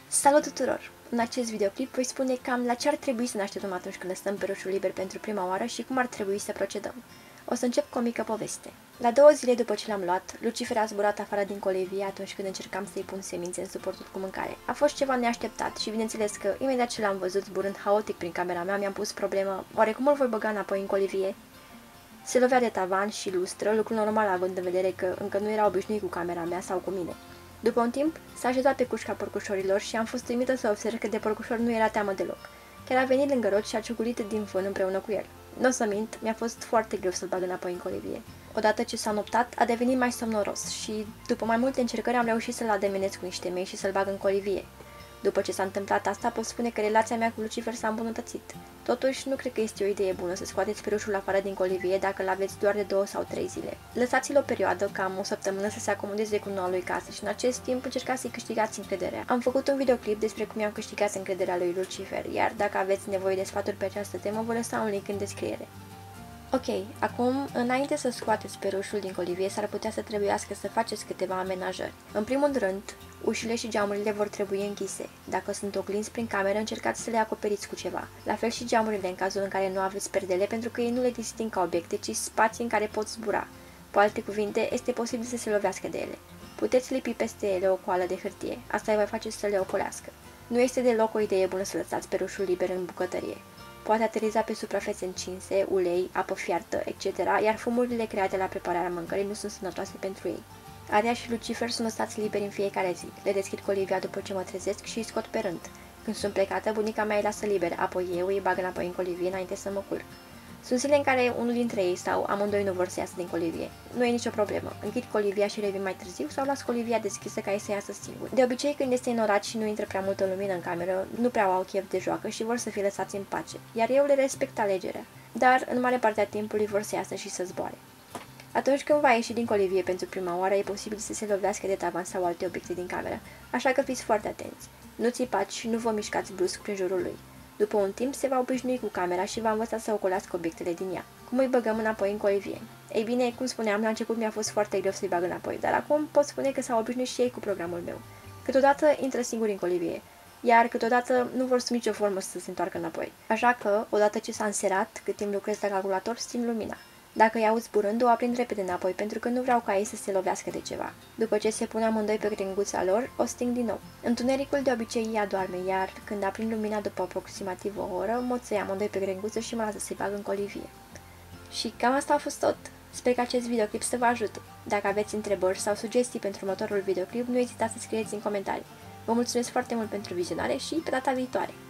Salut tuturor! În acest videoclip voi spune cam la ce ar trebui să ne așteptăm atunci când lăsăm perușul liber pentru prima oară și cum ar trebui să procedăm. O să încep cu o mică poveste. La 2 zile după ce l-am luat, Lucifer a zburat afară din colivie atunci când încercam să-i pun semințe în suportul cu mâncare. A fost ceva neașteptat și bineînțeles că, imediat ce l-am văzut zburând haotic prin camera mea, mi-am pus problema, oare cum îl voi băga înapoi în colivie? Se lovea de tavan și lustră, lucru normal având în vedere că încă nu era obișnuit cu camera mea sau cu mine. După un timp, s-a așezat pe cușca porcușorilor și am fost uimită să observ că de porcușor nu era teamă deloc. Chiar a venit lângă Rod și a ciugulit din fân împreună cu el. Nu o să mint, mi-a fost foarte greu să-l bag înapoi în colivie. Odată ce s-a noptat, a devenit mai somnoros și, după mai multe încercări, am reușit să-l ademenesc cu niște mei și să-l bag în colivie. După ce s-a întâmplat asta, pot spune că relația mea cu Lucifer s-a îmbunătățit. Totuși, nu cred că este o idee bună să scoateți perușul afară din colivie dacă îl aveți doar de 2 sau 3 zile. Lăsați-l o perioadă, cam o săptămână, să se acomodeze cu noua lui casă și în acest timp încercați să-i câștigați încrederea. Am făcut un videoclip despre cum i-am câștigat încrederea lui Lucifer, iar dacă aveți nevoie de sfaturi pe această temă, vă lăsa un link în descriere. Ok, acum, înainte să scoateți perușul din colivie, s-ar putea să trebuiască să faceți câteva amenajări. În primul rând, ușile și geamurile vor trebui închise. Dacă sunt oglinzi prin cameră, încercați să le acoperiți cu ceva. La fel și geamurile în cazul în care nu aveți perdele, pentru că ei nu le disting ca obiecte, ci spații în care pot zbura. Cu alte cuvinte, este posibil să se lovească de ele. Puteți lipi peste ele o coală de hârtie, asta îi va face să le ocolească. Nu este deloc o idee bună să lăsați perușul liber în bucătărie. Poate ateriza pe suprafețe încinse, ulei, apă fiartă, etc., iar fumurile create la prepararea mâncării nu sunt sănătoase pentru ei. Aria și Lucifer sunt lăsați liberi în fiecare zi. Le deschid colivia după ce mă trezesc și îi scot pe rând. Când sunt plecată, bunica mea îi lasă liber, apoi eu îi bag înapoi în colivie înainte să mă culc. Sunt zile în care unul dintre ei sau amândoi nu vor să iasă din colivie. Nu e nicio problemă. Închid colivia și revin mai târziu sau las colivia deschisă ca ei să iasă singur. De obicei, când este înorat și nu intră prea multă lumină în cameră, nu prea au chef de joacă și vor să fie lăsați în pace, iar eu le respect alegerea. Dar, în mare parte a timpului, vor să iasă și să zboare. Atunci când va ieși din colivie pentru prima oară, e posibil să se lovească de tavan sau alte obiecte din cameră, așa că fiți foarte atenți. Nu țipați și nu vă mișcați brusc prin jurul lui. După un timp se va obișnui cu camera și va învăța să ocolească obiectele din ea. Cum îi băgăm înapoi în colivie? Ei bine, cum spuneam, la început mi-a fost foarte greu să-i bag înapoi, dar acum pot spune că s-au obișnuit și ei cu programul meu. Câteodată intră singuri în colivie, iar câteodată nu vor sub nicio formă să se întoarcă înapoi. Așa că, odată ce s-a înserat, cât timp lucrez la calculator, sting lumina. Dacă îi aud zburând, o aprind repede înapoi, pentru că nu vreau ca ei să se lovească de ceva. După ce se pun amândoi pe crenguța lor, o sting din nou. Întunericul de obicei ea doarme, iar când aprind lumina după aproximativ o oră, mă țăi amândoi pe crenguță și mă lasă să-i bag în colivie. Și cam asta a fost tot. Sper că acest videoclip să vă ajute. Dacă aveți întrebări sau sugestii pentru următorul videoclip, nu ezitați să scrieți în comentarii. Vă mulțumesc foarte mult pentru vizionare și pe data viitoare!